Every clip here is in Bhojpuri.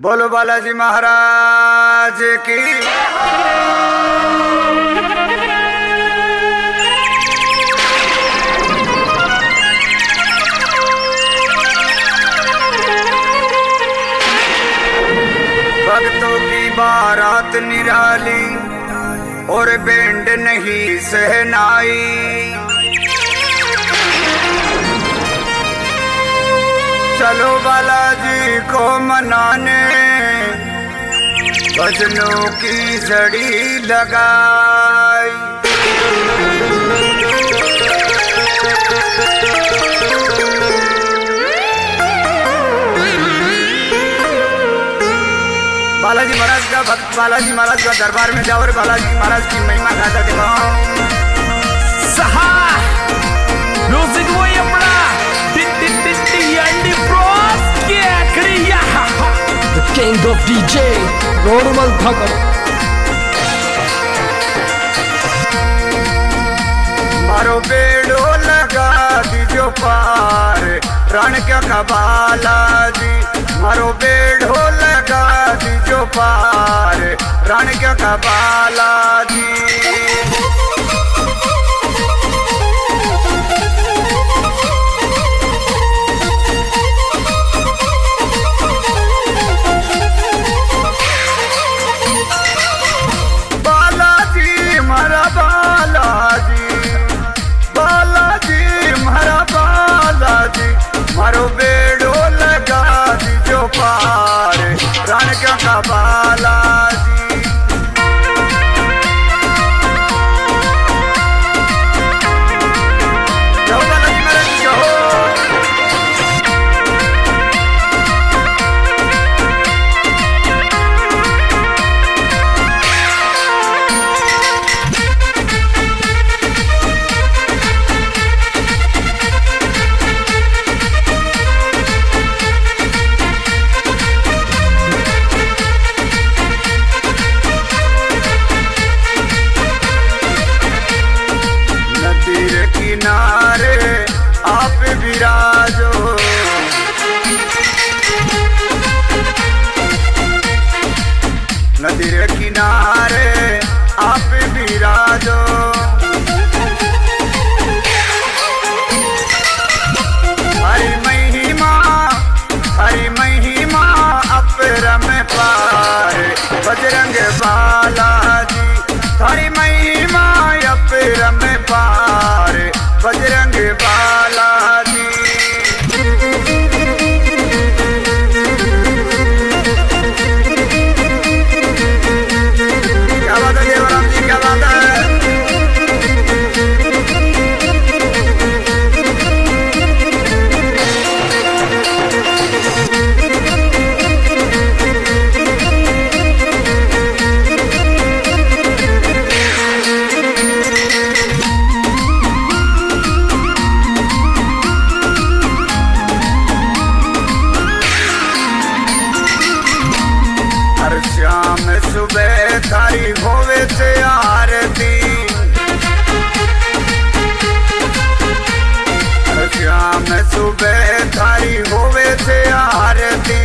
बोलो बालाजी महाराज की। भक्तों की बारात निराली और बैंड नहीं सहनाई, चलो बालाजी को मनाने भजनों की झड़ी लगाई। बालाजी महाराज का भक्त बालाजी महाराज का दरबार में जाओ और बालाजी महाराज की महिमा गाता दिखाओ। म्यूजिक वही अपना The King of DJ normal थकर। मारो बेड़ो लगा दीजो पार रण क्या बालाजी, मारो बेड़ो लगा दीजो पार रण क्या बालाजी। मारो बेड़ो लगा दीजो पार रण क्या बालाजी। जाओ बालाजी महाराज जाओ। किनारे आप विराजो, नदी रे किनारे आप विराजो। हरि महिमा अपरम पार बजरंग बालाजी, हरि महिमा अपरम पार बजरंग बालाजी। क्या बात है देवराम जी, क्या बात है। श्याम सुबह थारी होवे से आरती, श्याम सुबह थारी होवे से आरती।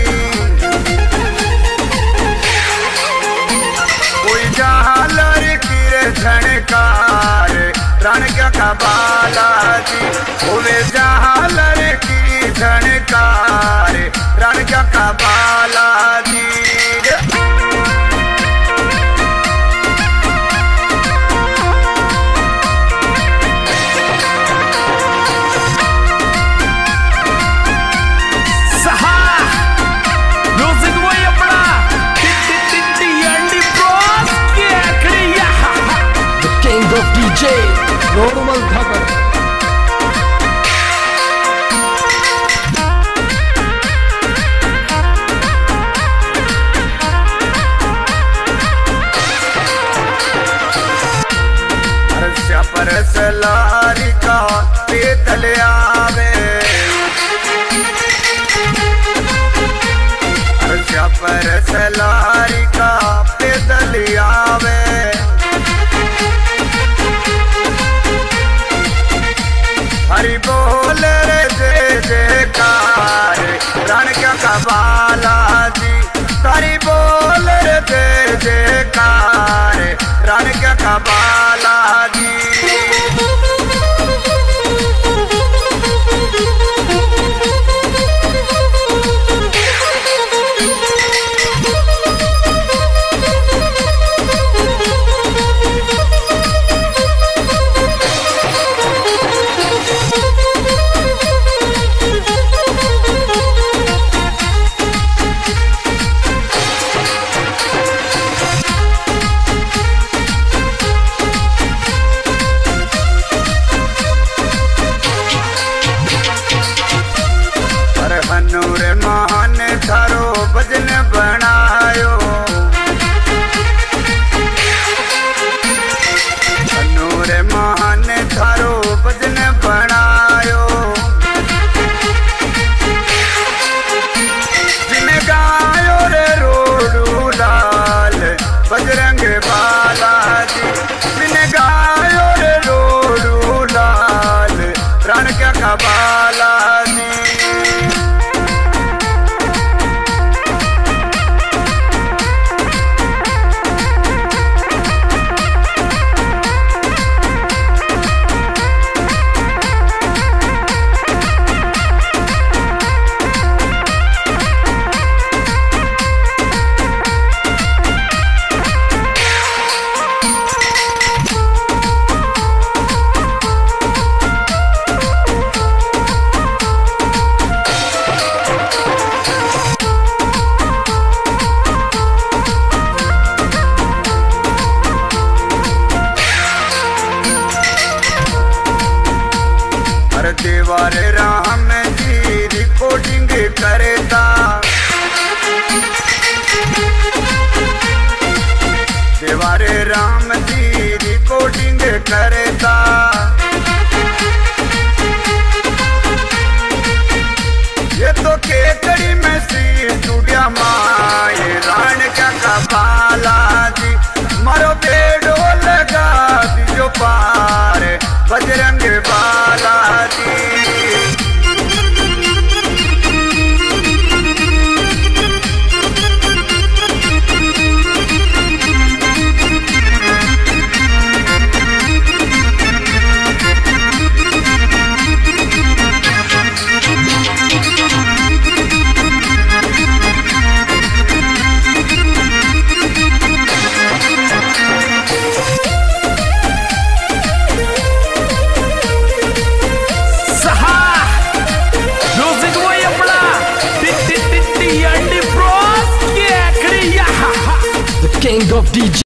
कोई झालर की झनकार रण क्या बालाजी, होवे झालर की झनकार रण क्या बालाजी। DJ normal Thakar. परस लारी का पेतल आवे, परस लारी का पेतल आवे। हरि बोल रे जय जयकार रण क्या बालाजी। बालाजी बिन गायो रे रोडू लाल रण क्या का बालाजी। देवारे राम जी रिकॉर्डिंग करता देवारे राम जी रिकॉर्डिंग करता ये तो केकड़ी में सी स्टूडियो माए राण क्या का बालाजी मारो बेड़ो लगा दीजो पार Bajrang Balaji. King of DJ